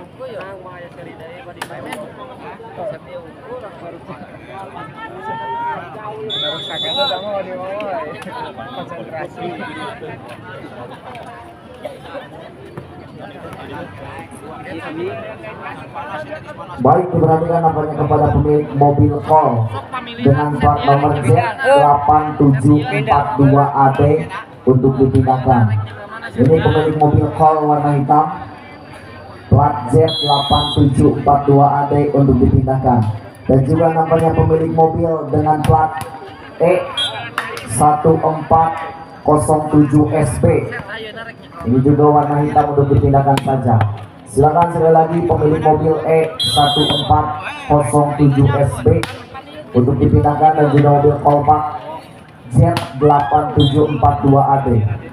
konsentrasi. Baik, diperhatikan nampaknya kepada pemilik mobil Call dengan plat nomor Z8742AD untuk dipindahkan. Ini pemilik mobil Call warna hitam, plat Z8742AD untuk dipindahkan. Dan juga nampaknya pemilik mobil dengan plat E1407SP. Ini juga warna hitam untuk dipindahkan saja. Silakan sekali lagi pemilik mobil E1407SP untuk dipindahkan, dan juga mobil Kolpak Z8742AD.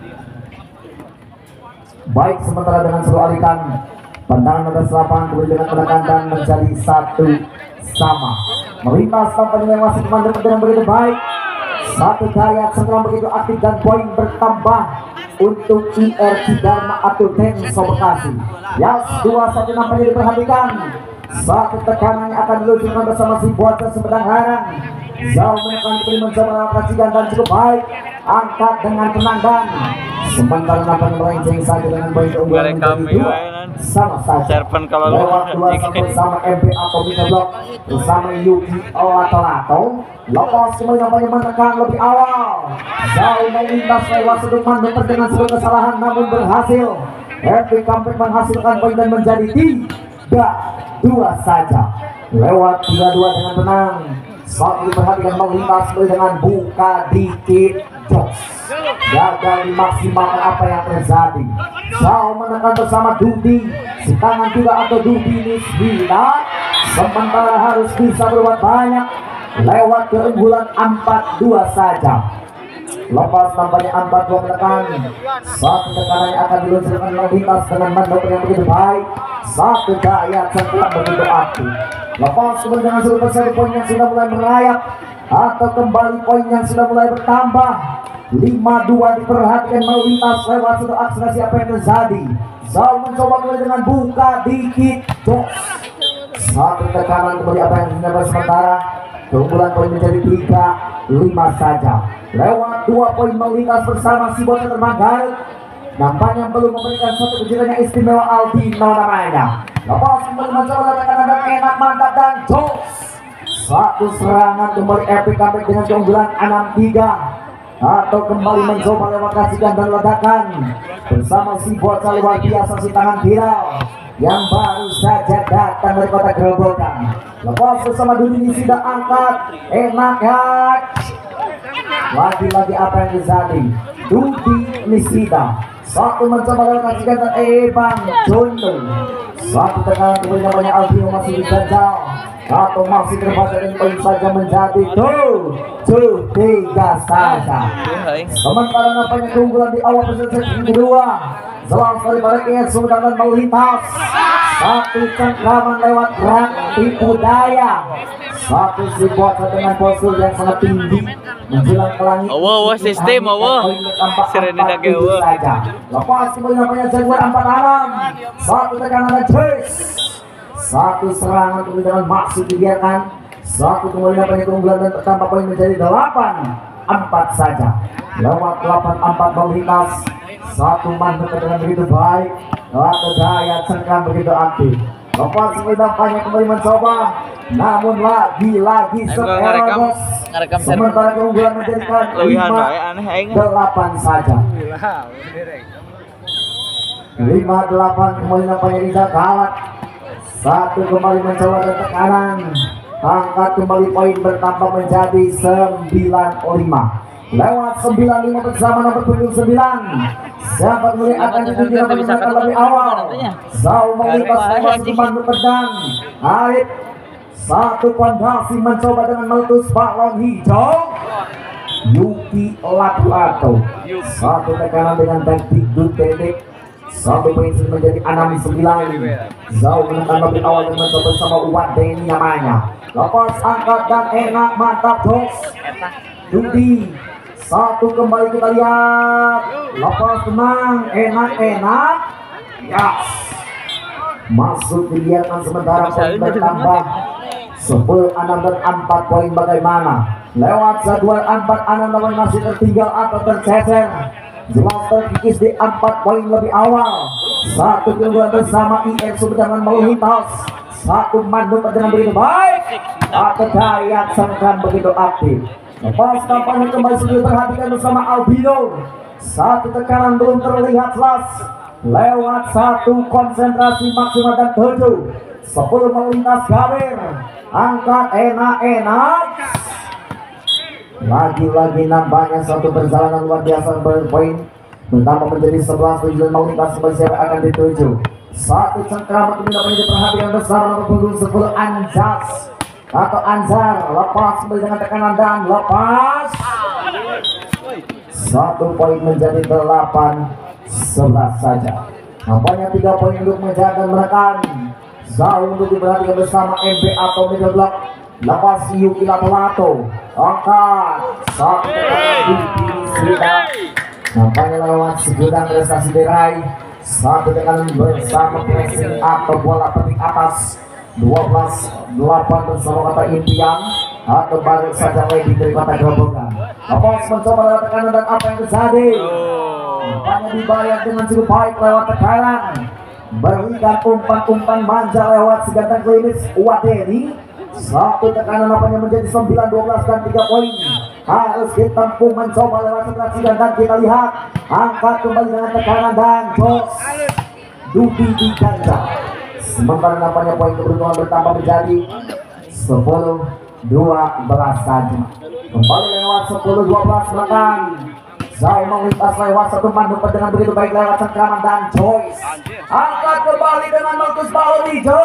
Baik, sementara dengan seluruh alikan pandangan atas lapangan kemudian menekankan menjadi 1-sama. Melintas tampaknya masih memandang dengan begitu baik. Satu gaya sekarang begitu aktif dan poin bertambah untuk IRC Dharma atau Denso Bekasi. Yang 2-1 nampaknya diperhatikan. Satu tekanannya akan diluncurkan bersama si Bocah Sumedang Harang. Jauh menekan kembali mencoba mengoperasikan dan cukup baik. Angkat dengan tenang dan sementara nampaknya melenceng saja dengan baik keunggulan menjadi 2 sama saja. Lewat 2-1 bersama MP atau Mika Blok bersama Yuki Olato. Lepas kembali nampaknya menekan lebih awal. Jauh melintas lewat sudut Mandeter dengan sebuah kesalahan namun berhasil. Epic Comeback menghasilkan poin dan menjadi 3-2 saja. Lewat 3-2 dengan tenang. Saat diperhatikan melintas kembali dengan buka dikit jos. Gagal dimaksimalkan apa yang terjadi. Jauh menekan bersama Dudi. Si tangan juga atau Dudi Nisbila. Sementara harus bisa berbuat banyak. Lewat keunggulan 4-2 saja. Lepas nampaknya 4-2 menekan. Satu tekanannya akan diluncurkan melintas dengan mandoper yang begitu baik. Satu gaya cengkram begitu aktif. Lepas kemudian dengan seluruh persatu poin yang sudah mulai merayap atau kembali poin yang sudah mulai bertambah. 5-2 diperhatikan melintas lewat satu akselerasi apa yang terjadi. Zau mencoba kembali dengan buka dikit jos. Satu tekanan kembali apa yang didapat sementara. Keunggulan poin menjadi 3-5 saja. Lewat 2 poin melintas bersama si Bocah Termanggai. Nampaknya belum memberikan satu kejutan yang istimewa Aldino namanya. Lepas kembali mencoba tekanan dan enak mantap dan jos. Satu serangan kembali Epic Comeback dengan keunggulan 6-3. Atau kembali mencoba lewat kasihkan dan ledakan bersama si Bocah luar biasa si tangan viral yang baru saja datang dari kota Gerobokan. Lepas bersama Dudi sudah angkat enak ya. Lagi-lagi apa yang terjadi? Dudi Nisida satu mencoba lewat kasihkan dan Bang Jono. Satu tekanan kemudian namanya Alvino masih diganjal atau masih terbaca dan poin saja menjadi 2-3 saja. Sementara nampaknya keunggulan di awal persenjataan kedua. Selang sekali pada Kiai Sumedang dan melintas. Satu cengkraman lewat Ranti Budaya. Satu si Bocah dengan postur yang sangat tinggi menjelang ke langit. Sistem Sereni dage saja. Lepas kemudian nampaknya jagoan 4 alam. Satu tekanan dan chase. Satu serangan kemudian masih dibiarkan. Satu kemudian nampaknya keunggulan dan bertambah poin menjadi 8-4 saja. Lewat 8-4 melintas. Satu mantu dengan begitu baik. Satu gaya cengkram begitu aktif. Lepas kemudian nampaknya kembali mencoba. Namun lagi-lagi sekarang sementara keunggulan menjadikan 5-8 saja. 5-8 kembali nampaknya tidak kalah. Satu kembali mencoba dan tekanan. Angkat kembali poin bertambah menjadi 9-5. Lewat 9-5 bersama nomor 9. Siapa mulai akan dituju lebih awal. Zau melintas lewat Mandu pedang. Aib satu pondasi mencoba dengan meletus balon hijau. Yuki Olato. Satu tekanan dengan taktik Dutedik. Satu poin menjadi 6-9. Zau menekan lebih awal dan mencoba bersama Uwat Deni namanya. Lepas angkat dan enak mantap jos. Dudi. Satu kembali kita lihat. Lepas tenang enak. Yes. masuk dibiarkan sementara poin bertambah 10-6 dan 4 poin. Bagaimana lewat jadwal 4-6 namun masih tertinggal atau tercecer, jelas terkikis di 4 poin lebih awal. Satu keunggulan bersama IM Sumedang melintas, satu Bandung dengan begitu baik atau Dayak Sengkran begitu aktif. Lepas kampanye kembali sudah diperhatikan bersama Albino, satu tekanan belum terlihat jelas lewat satu konsentrasi maksimal dan 7 10 melintas Gawir, angkat enak-enak. Lagi-lagi nampaknya satu perjalanan luar biasa berpoin bertambah menjadi 11 tujuan melintas kembali akan dituju. Satu cengkramat tidak menjadi perhatian besar nomor punggung 10 Anjas atau Anjar, lepas kembali dengan tekanan dan lepas. Satu poin menjadi 8-11 saja. Nampaknya 3 poin untuk mengejar dan menekan. Jauh untuk diperhatikan bersama MB atau middle block. Lepas Yuki Lato angkat satu sudah. Nampaknya lewat segudang prestasi diraih. Satu tekanan bersama pressing atau bola petik atas 12-8 bersama kata impian atau baru saja lagi dari kota Grobogan. Lepas mencoba lewat tekanan dan apa yang terjadi? Nampaknya dibayar dengan cukup baik lewat tekanan. Berikan umpan-umpan manja lewat segantang klinis Wadeni. Satu tekanan apanya menjadi 9-12 dan 3 poin. Harus ditempuh mencoba lewat setelah dan kita lihat angkat kembali dengan tekanan dan jos Duki di ganda. Sementara nampaknya poin keberuntungan bertambah menjadi 10-12 saja. Kembali lewat 10-12 menekan. Jauh melintas lewat satu Bandung dengan begitu baik lewat cengkraman dan Joyce. Angkat kembali dengan Markus Balon hijau.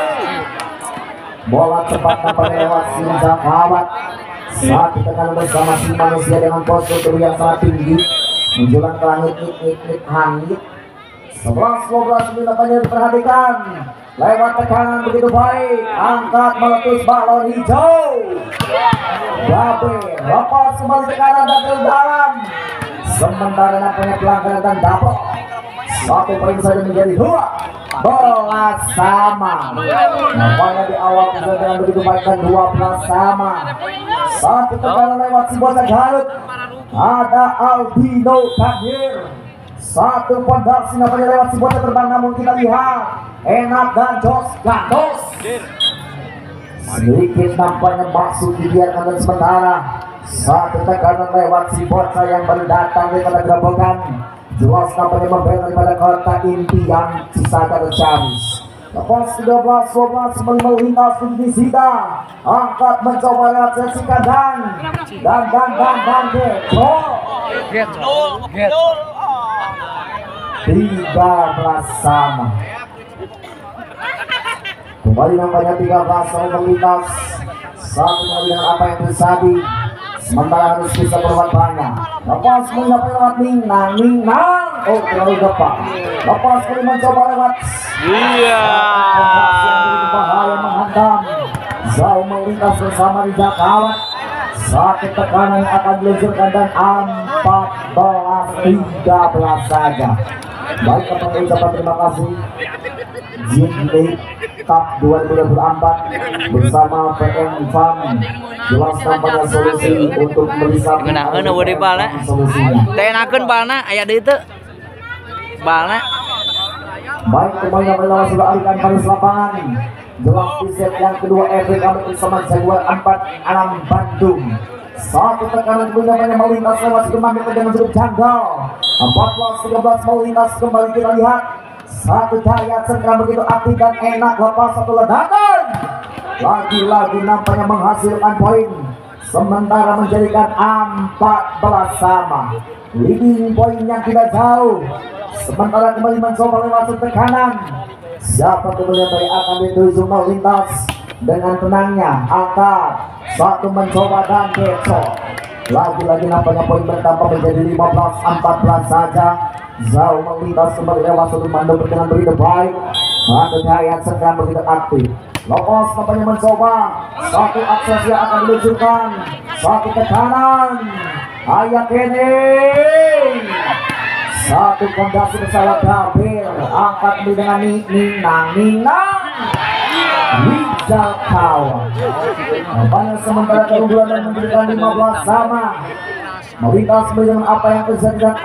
Bola cepat nampaknya lewat Sinja Kawat. Saat ditekan bersama si manusia dengan postur tubuh yang sangat tinggi menjulang ke langit nik hangit. 11-12 nampaknya diperhatikan lewat tekanan begitu baik. Angkat meletus balon hijau. Gabe lepas kembali tekanan dan ke dalam. Sementara nampaknya pelanggaran dan double. Satu poin saja menjadi 2 bola sama. Nampaknya di awal sudah dengan begitu baik dan 12 sama. Satu tekanan lewat si bocah Garut. Ada Albino Kahir. Satu pondasi nampaknya lewat si bocah terbang, namun kita lihat enak dan jos gandos. Sedikit nampaknya maksud dibiarkan dan sementara. Satu tekanan lewat si bocah yang baru datang dari kota Grobogan. Jelas nampaknya membela daripada kota impian Cisaka tercaris. Lepas 13-12 melintas di sida. Angkat mencoba lewat sesi kandang. Dan Getro. 13 sama. Kembali nampaknya 13 sama melintas. Satu dengan apa yang terjadi. Sementara harus bisa berbuat banyak. Lepas mencapai lewat Nang. Oh, terlalu depan. Lepas kali mencoba lewat. Iya. Bahaya menghantam. Jauh melintas bersama di Jakawat. Satu tekanan yang akan diluncurkan dan 14-13 saja. Baik, kami ucapkan terima kasih. Jimmy Cup 2024 bersama PM Farm. Jelas nampaknya solusi untuk melihat solusinya. Tenakeun balna aya deui teu. Balna. Baik, kembali melawan sudah alihkan garis lapangan. Jelas di set yang kedua efek kami bersama Jaguar 4-6 Bandung. Satu tekanan punya melintas lewat teman dengan cukup janggal. 14-13 melintas kembali kita lihat. Satu Dayat Sengkram begitu aktif dan enak lepas satu ledakan. Lagi-lagi nampaknya menghasilkan poin. Sementara menjadikan 14 sama. Leading poin yang tidak jauh. Sementara kembali mencoba lewat tekanan. Siapa kemudian yang akan dituju melintas dengan tenangnya. Angkat. Satu mencoba dan besok. Lagi-lagi nampaknya poin bertambah menjadi 15-14 saja. Jauh melintas kembali lewat satu Bandung dengan begitu baik. Ada Dayat Sengkram begitu aktif. Lepas nampaknya mencoba. Satu akses yang akan diluncurkan. Satu tekanan. Ayak ini. Satu fondasi bersama Gabriel. angkat dengan Ninang Rizal kawan. Nampaknya sementara keunggulan dan menjadikan 15 sama. Melintas dengan apa yang terjadi dan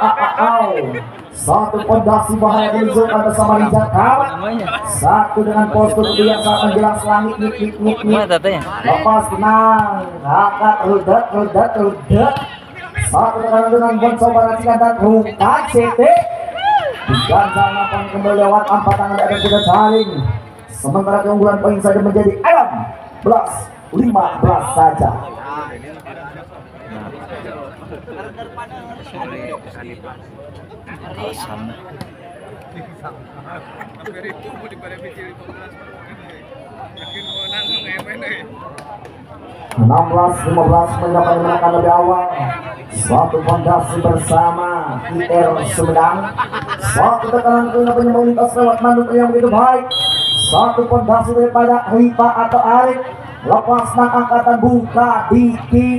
satu fondasi bahaya diluncurkan bersama Rizal kawan. Satu dengan postur yang sangat menjelang selangit nik. Lepas tenang, angkat rudet. Satu tekanan dengan mencoba racikan dan bukan CT. Diganjal nampang kembali lewat 4 tangan dan sudah saling. Sementara keunggulan poin saja menjadi 15 saja. Sama. 16-15 mendapat lebih awal. Suatu fondasi bersama IR Sumedang. Suatu tekanan keunggulan melintas lewat manut yang begitu baik. Suatu fondasi daripada Rifa atau Arif. Lepas angkatan buka dikit.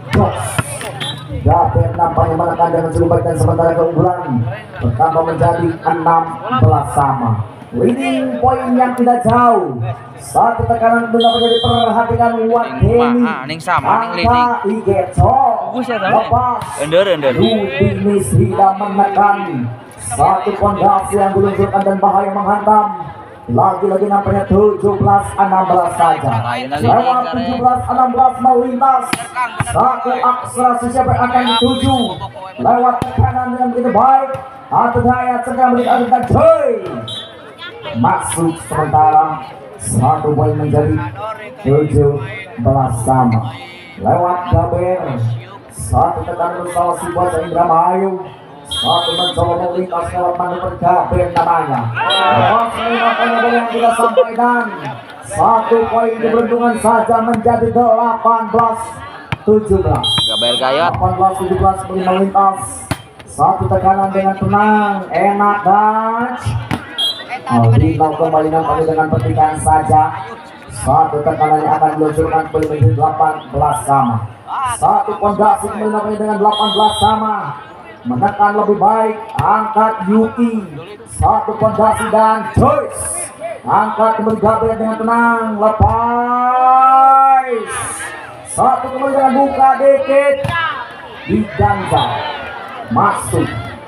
Dapat nampaknya menekan dengan cukup baik dan sementara keunggulan bertambah menjadi 16 sama. Leading point yang tidak jauh. Satu tekanan benar menjadi perhatikan Wan Denny. Angka Igeco. Lepas Rudi sudah menekan. Satu fondasi yang diluncurkan dan bahaya menghantam. Lagi-lagi nampaknya 17-16 saja. Lewat 17-16 melintas. Satu akselerasi siapa akan dituju. Lewat kanan dengan begitu baik. Atau daya sedang berikan joy. Masuk sementara. Satu poin menjadi 17 sama. Lewat Gaber. Satu tekan bersama si Bocah Indramayu. Satu mencoba melintas lewat manuver Gaber namanya. Lepas nampaknya bola yang tidak sampai dan satu poin keberuntungan saja menjadi 18-17. Gaber Gayat 18-17 melintas. Satu tekanan dengan tenang, enak dan Aldino kembali nampaknya dengan pertigaan saja. Satu tekanannya akan diluncurkan menjadi 18 sama. Satu fondasi melintas dengan 18 sama. Menekan lebih baik, angkat Yuki. Satu fondasi dan choice. Angkat kembali Gabriel dengan tenang, lepas. Satu kembali dengan buka dikit. Diganjal. Masuk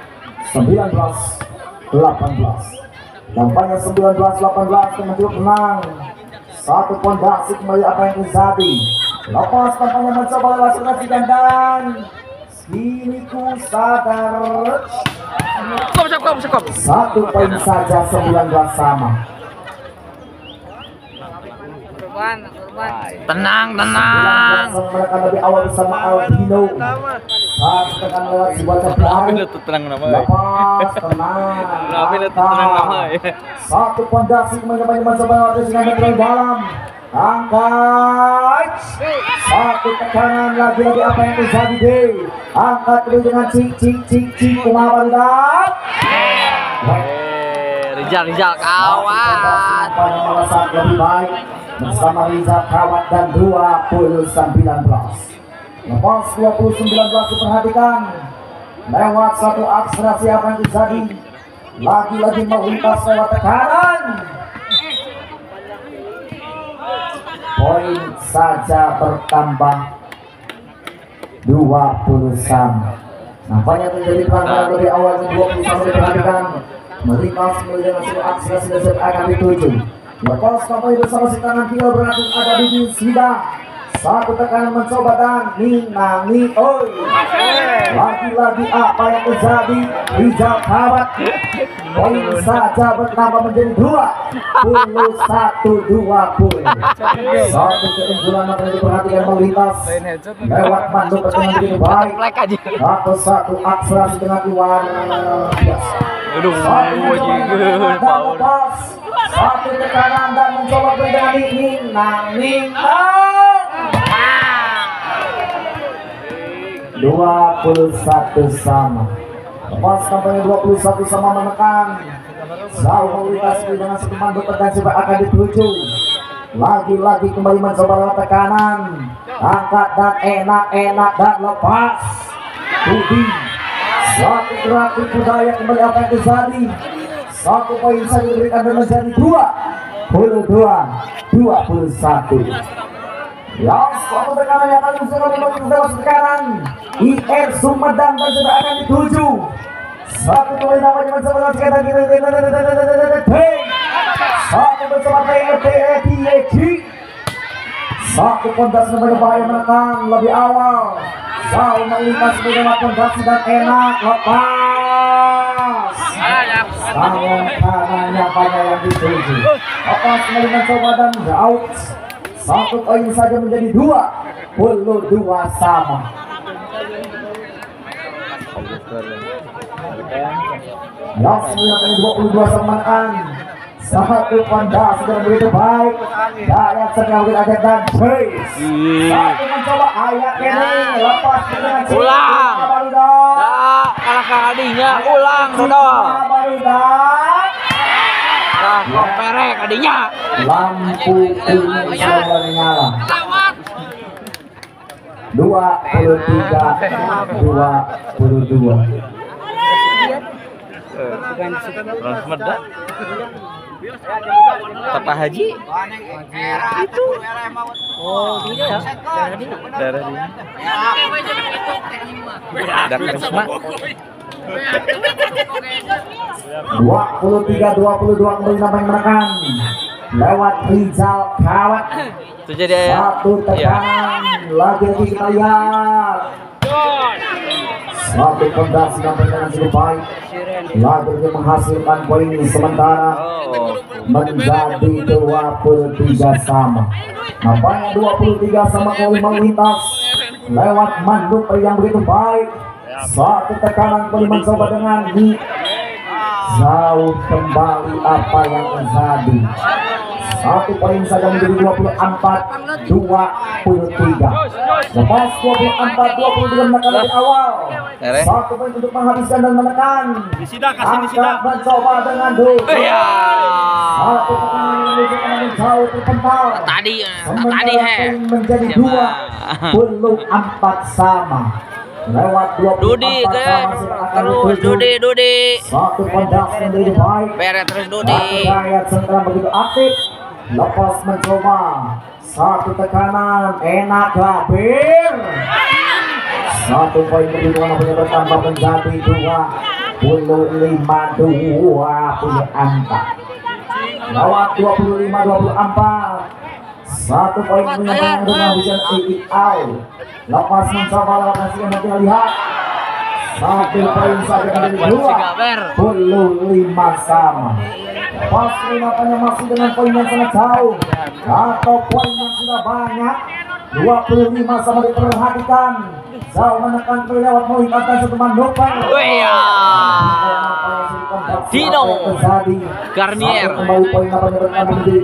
19-18. Nampaknya 19-18 dengan cukup menang. Satu fondasi kembali apa yang terjadi. Lepas tampaknya mencoba lewat dan ini ku sadar. Satu poin saja 19 sama. Tenang. Mereka lebih awal bersama Albino. Saat tekan lewat si Bocah baru. Lepas tenang. Satu fondasi mencoba lewat dengan dalam. Angkat. Satu tekanan lagi-lagi apa yang terjadi deh. Angkat dulu dengan cik Kumar Barudak. Rizal kawan. Melesat lebih baik bersama Rizal kawan dan 20-19. Lepas 20-19 diperhatikan. Lewat satu akselerasi apa yang terjadi. Lagi-lagi melintas lewat tekanan. Poin saja bertambah 20 sama. Nampaknya menjadi pelanggaran lebih awal 20 sama diperhatikan. Melintas dengan sebuah akselerasi dan akan dituju. Lepas sampai bersama si tangan tinggal berhasil ada di sidang. Satu tekanan mencoba dan Ninani oi. Lagi-lagi apa yang terjadi. Rizal kawan. Poin saja bertambah menjadi 21-20. Satu keunggulan yang diperhatikan melintas lewat mandu pertandingan begitu baik. Satu akselerasi dengan luar biasa. Satu tekanan dan mencoba dengan Ninang 21 sama. Lepas sampai 21 sama menekan. Jauh melintas dengan seteman berpotensi akan dituju. Lagi-lagi kembali mencoba lewat tekanan. Angkat dan enak dan lepas. Budi. Satu gerak budaya kembali apa yang terjadi. 1 poin saja diberikan dan menjadi 22-21. Ya, suatu tekanan yang paling besar sekarang IR Sumedang dan sudah akan dituju. Satu poin namanya mencoba kita satu bersama TEG. Satu pondasi berbahaya menekan lebih awal. Jauh melintas dengan pondasi dan enak lepas. Tangan kanannya pada yang dituju. Lepas mencoba dan out. 1 poin saja menjadi 22 sama. Ya, 22 samaan. Satu pondasi sudah begitu baik. Dayat sedang begitu dan chase. Satu mencoba ayat ini lepas dengan ulang. Kalah kadinya ulang sudah. Nah, perek kadinya. Lampu kuning sudah menyala. 23-22. Meda. Papa Haji itu ya darah dia ada karisma 23-22 kembali namanya menekan lewat Rizal Kawat. Itu jadi satu tekanan lagi kita lihat satu pondasi yang berjalan cukup baik lagi menghasilkan poin sementara menjadi 23 sama. Nampaknya 23 sama kali melintas lewat Manduk yang begitu baik. Satu tekanan kali mencoba dengan jauh kembali apa yang terjadi. 1 poin saja menjadi 24-23. Lepas 24-23 menekan dari awal. 1 poin untuk menghabiskan dan menekan. Angkat mencoba dengan dua. Satu tekanan yang menunjukkan jauh terpental. Tadi menjadi 24 sama. Lewat 24 Dudi terus Dudi satu pondasi yang lebih baik. Beret terus Dudi. Dayat sekarang begitu aktif. Lepas mencoba satu tekanan enak gabir. 1 poin kedua namanya bertambah menjadi 25-24. Lewat 25-24. 1 poin menyebabkan dengan bisa out. Lepas mencoba lewat hasil nanti lihat 1 poin saja menjadi 25 sama. Pas peringkatannya masih dengan poin yang sangat jauh atau poin yang sudah banyak. 25 sama diperhatikan. Jauh menekan lewat melintaskan satu manuver. Dino Garnier kembali poin namanya bertambah menjadi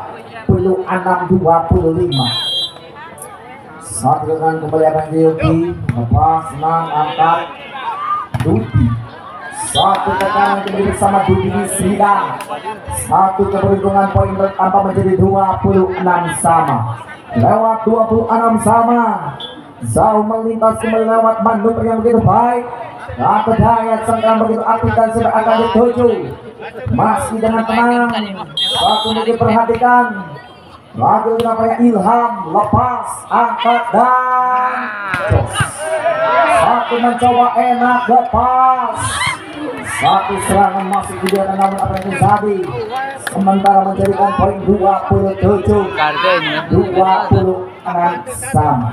26-25. Satu dengan kembali akan Yogi. Lepas senang angkat Dudi. Satu tekanan kembali bersama Dudi di sidang. Satu keberuntungan poin bertambah menjadi 26 sama. Lewat 26 sama. Jauh melintas kembali lewat Bandung yang begitu baik. Ratu Dayat sekarang begitu aktif dan sudah akan dituju. Masih dengan tenang. Satu diperhatikan. Lagi namanya Ilham lepas angkat dan satu mencoba enak lepas. Satu serangan masih juga namun apa yang terjadi sementara menjadikan poin 27 sama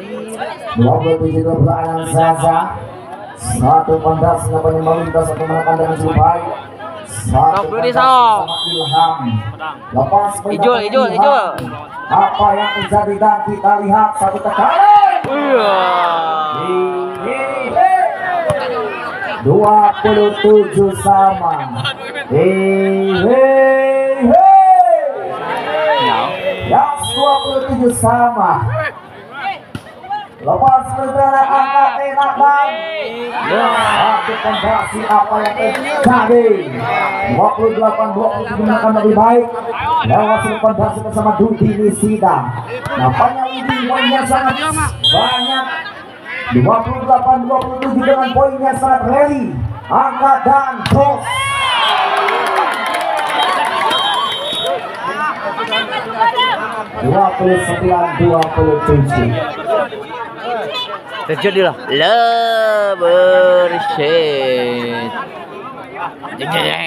27-26 saja. Satu pondasi namanya melintas satu menekan dengan cukup baik. Satu sama Ilham lepas hijau apa yang terjadi dan kita lihat satu tekanan 27 sama. Yang 27 sama. Lepas bergerak angkat enak dan satu pondasi apa yang terjadi 28-27 menekan lebih baik lewat satu pondasi bersama Dudi Nisida. Nampaknya ini poinnya sangat banyak 28-27 dengan poinnya sangat rally angkat dan cross 29-27. Terjadilah bersih.